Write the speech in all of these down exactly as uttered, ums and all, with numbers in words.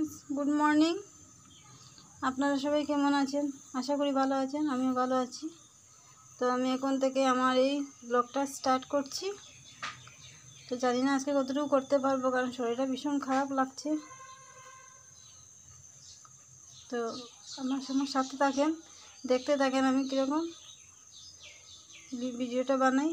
Friends, good morning. আপনারা সবাই কেমন আছেন? আশা করি ভালো আছেন, আমিও ভালো আছি। তো আমি এখন থেকে আমার এই ব্লগটা স্টার্ট করছি। তো জানি না আজকে কতটুকু করতে পারবো, কারণ শরীরটা ভীষণ খারাপ লাগছে। তো আমার আমার সাথে থাকেন, দেখতে থাকেন আমি কীরকম ভিডিওটা বানাই।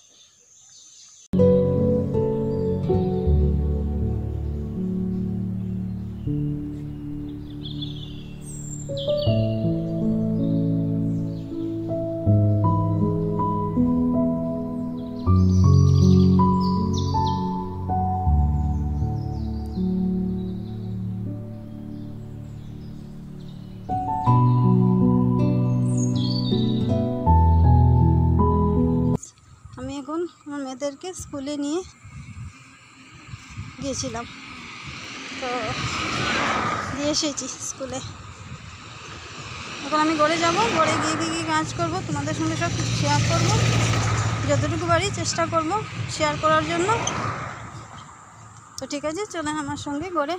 আমি এখন আমার মেয়েদেরকে স্কুলে নিয়ে গিয়েছিলাম, তো দিয়ে এসেছি স্কুলে। এখন আমি ঘরে যাব, ঘরে গিয়ে কী কী কাজ করবো তোমাদের সঙ্গে সব কিছু শেয়ার করবো, যতটুকু পারি চেষ্টা করব শেয়ার করার জন্য। তো ঠিক আছে, চলেন আমার সঙ্গে ঘরে।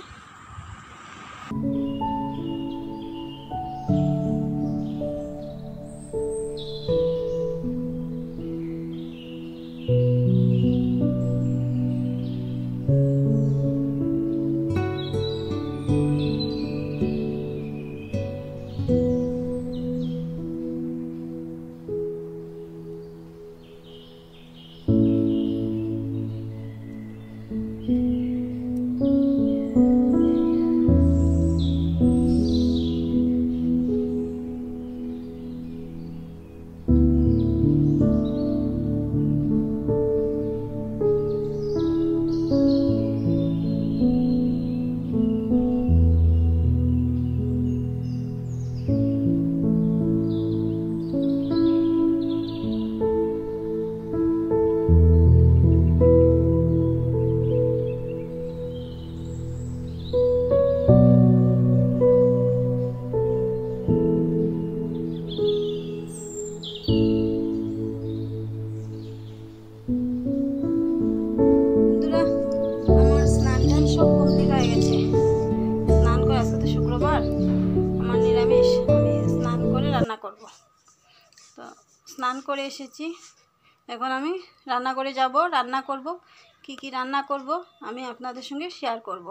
করব তো স্নান করে এসেছি, এখন আমি রান্না করে যাব। রান্না করব, কি কি রান্না করব আমি আপনাদের সঙ্গে শেয়ার করব।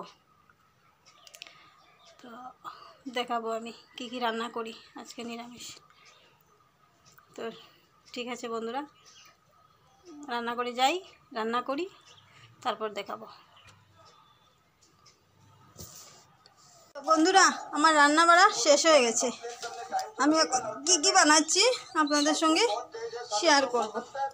তো দেখাবো আমি কি কি রান্না করি আজকে নিরামিষ। তো ঠিক আছে বন্ধুরা, রান্না করে যাই, রান্না করি, তারপর দেখাবো। বন্ধুরা, আমার রান্না বাড়া শেষ হয়ে গেছে। আমি কি কি বানাচ্ছি আপনাদের সঙ্গে শেয়ার করব।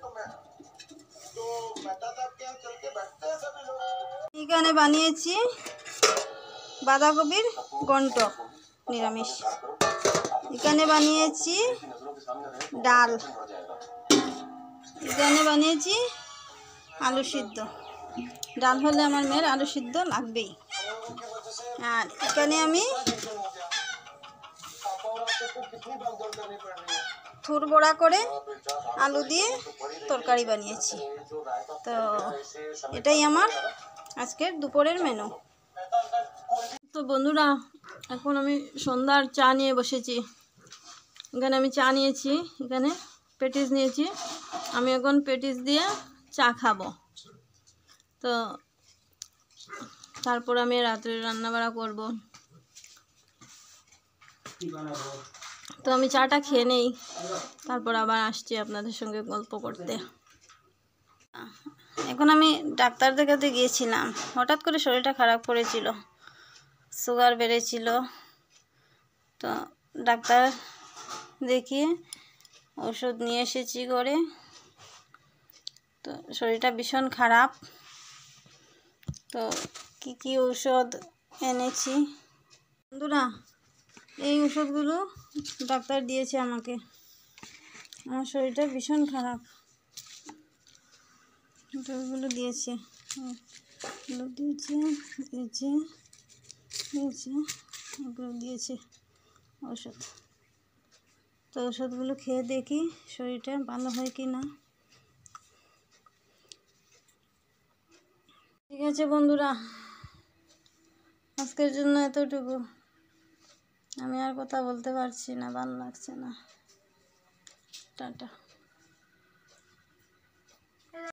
এখানে বানিয়েছি বাঁধাকপির ঘন্ট নিরামিষ। এখানে বানিয়েছি ডাল। এখানে বানিয়েছি আলু সিদ্ধ। ডাল হলে আমার মেয়ের আলু সিদ্ধ লাগবেই। আর এখানে আমি থুর বড়া করে আলু দিয়ে তরকারি বানিয়েছি। তো এটাই আমার আজকের দুপুরের মেনু। তো বন্ধুরা, এখন আমি সন্ধ্যার চা নিয়ে বসেছি। এখানে আমি চা নিয়েছি, এখানে পেটিস নিয়েছি। আমি এখন পেটিস দিয়ে চা খাবো। তো তারপর আমি রাত্রে রান্না বাড়া করব। তো আমি চাটা খেয়ে নেই, তারপর আবার আসছি আপনাদের সঙ্গে গল্প করতে। এখন আমি ডাক্তার দেখাতে গিয়েছিলাম। হঠাৎ করে শরীরটা খারাপ করেছিল, সুগার বেড়েছিল। তো ডাক্তার দেখিয়ে ওষুধ নিয়ে এসেছি করে। তো শরীরটা ভীষণ খারাপ। তো কি কি ঔষধ এনেছি বন্ধুরা, এই ওষুধগুলো ডাক্তার দিয়েছে আমাকে। আমার শরীরটা ভীষণ খারাপ, ওষুধগুলো দিয়েছে এগুলো দিয়েছে দিয়েছে দিয়েছে এগুলো দিয়েছে ওষুধ। তো ওষুধগুলো খেয়ে দেখি শরীরটা ভালো হয় কি না। ঠিক আছে বন্ধুরা, আজকের জন্য এতটুকু। আমি আর কথা বলতে পারছি না, ভালো লাগছে না। টাটা।